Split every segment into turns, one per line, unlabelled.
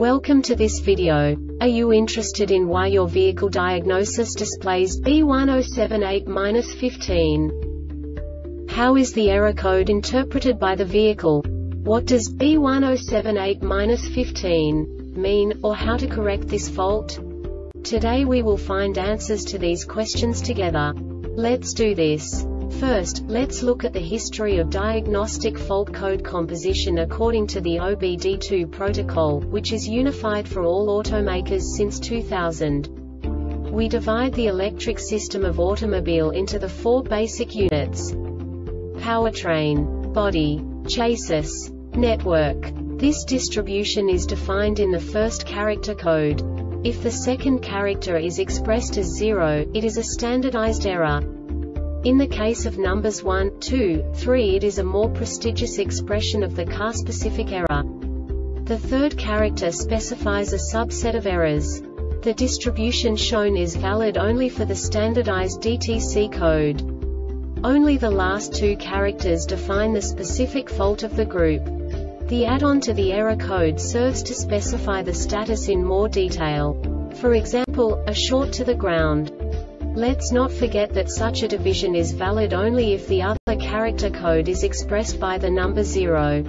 Welcome to this video. Are you interested in why your vehicle diagnosis displays B1078-15? How is the error code interpreted by the vehicle? What does B1078-15 mean, or how to correct this fault? Today we will find answers to these questions together. Let's do this. First, let's look at the history of diagnostic fault code composition according to the OBD2 protocol, which is unified for all automakers since 2000. We divide the electric system of automobile into the four basic units: powertrain, body, chassis, network. This distribution is defined in the first character code. If the second character is expressed as 0, it is a standardized error. In the case of numbers 1, 2, 3, it is a more prestigious expression of the car-specific error. The third character specifies a subset of errors. The distribution shown is valid only for the standardized DTC code. Only the last two characters define the specific fault of the group. The add-on to the error code serves to specify the status in more detail. For example, a short to the ground. Let's not forget that such a division is valid only if the other character code is expressed by the number 0.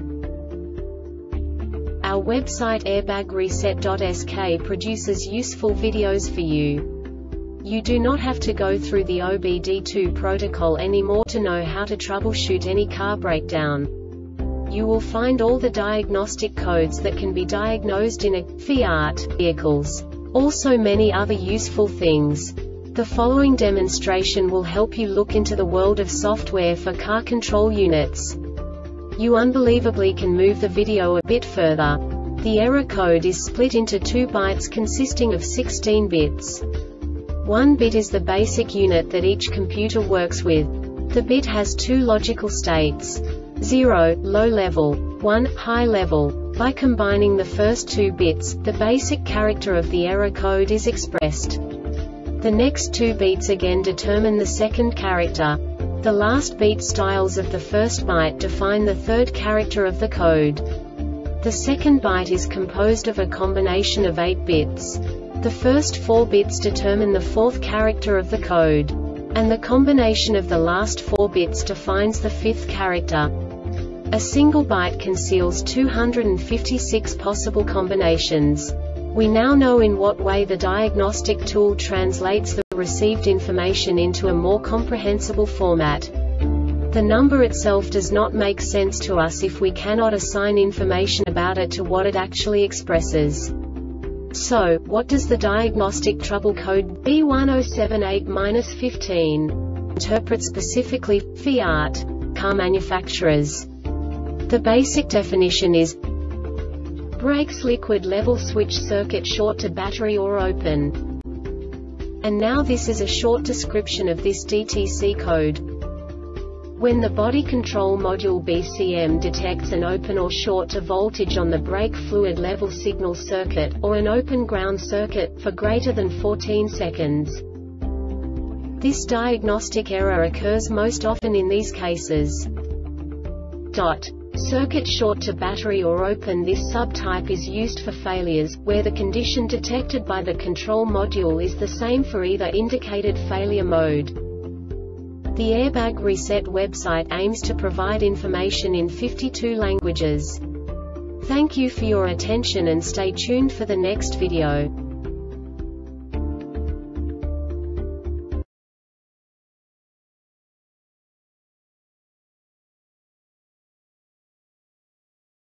Our website airbagreset.sk produces useful videos for you. You do not have to go through the OBD2 protocol anymore to know how to troubleshoot any car breakdown. You will find all the diagnostic codes that can be diagnosed in a Fiat vehicles. Also many other useful things. The following demonstration will help you look into the world of software for car control units. You unbelievably can move the video a bit further. The error code is split into 2 bytes consisting of 16 bits. 1 bit is the basic unit that each computer works with. The bit has 2 logical states: 0, low level, 1, high level. By combining the first 2 bits, the basic character of the error code is expressed. The next 2 beats again determine the second character. The last beat styles of the first byte define the third character of the code. The second byte is composed of a combination of 8 bits. The first 4 bits determine the fourth character of the code. And the combination of the last 4 bits defines the fifth character. A single byte conceals 256 possible combinations. We now know in what way the diagnostic tool translates the received information into a more comprehensible format. The number itself does not make sense to us if we cannot assign information about it to what it actually expresses. So, what does the diagnostic trouble code B1078-15 interpret specifically for Fiat car manufacturers? The basic definition is: brakes liquid level switch circuit short to battery or open. And now this is a short description of this DTC code. When the body control module BCM detects an open or short to voltage on the brake fluid level signal circuit, or an open ground circuit, for greater than 14 seconds. This diagnostic error occurs most often in these cases. Circuit short to battery or open. This subtype is used for failures, where the condition detected by the control module is the same for either indicated failure mode. The Airbag Reset website aims to provide information in 52 languages. Thank you for your attention and stay tuned for the next video.